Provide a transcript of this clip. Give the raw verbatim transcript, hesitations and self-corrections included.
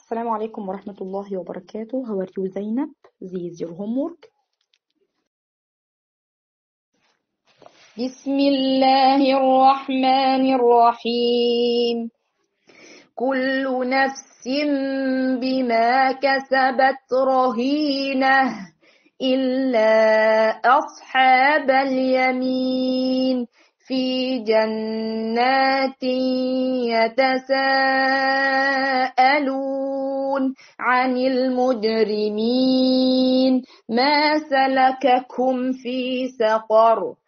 Assalamu alaikum wa rahmatullahi wa barakatuh. How are you, Zainab? This is your homework. بسم الله الرحمن الرحيم. كل نفس بما كسبت رهينة إلا أصحاب اليمين في جنات يتساءلون عن المجرمين ما سلككم في سقر